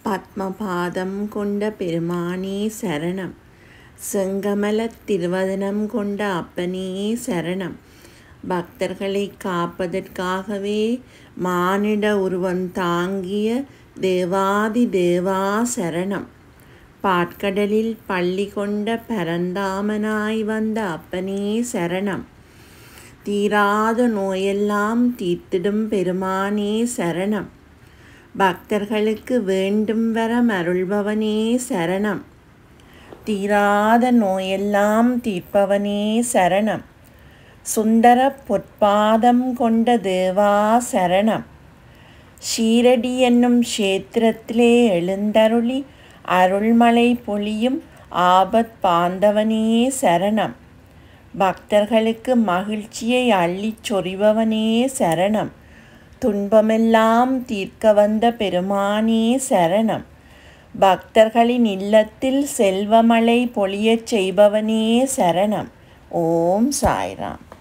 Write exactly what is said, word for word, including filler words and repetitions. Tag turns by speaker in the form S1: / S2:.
S1: பத்மபாதம் கொண்ட பெருமானே சரணம். செங்கமலத் திருவதனம் கொண்ட அப்பனே சரணம். பக்தர்களை காப்பதற்காகவே மானிட உருவம் தாங்கிய தேவாதி தேவா சரணம். பாற்கடலில் பள்ளி கொண்ட பரந்தாமனாய் வந்த அப்பனே சரணம். தீராத நோயெல்லாம் தீர்த்திடும் பெருமானே சரணம். பக்தர்களுக்கு வேண்டும் வரம் அருள்பவனே சரணம். தீராத நோயெல்லாம் தீர்ப்பவனே சரணம். சுந்தர பொற்பாதம் கொண்ட தேவா சரணம். ஷீரடி என்னும் க்ஷேத்திரத்திலே எழுந்தருளி அருள்மழை பொழியும் ஆபத் பாந்தவனே சரணம். பக்தர்களுக்கு மகிழ்ச்சியை அள்ளிச் சொரிபவனே சரணம். துன்பமெல்லாம் தீர்க்க வந்த பெருமானே சரணம். பக்தர்களின் இல்லத்தில் செல்வமழை பொழியச் செய்பவனே சரணம். ஓம் சாய்ராம்.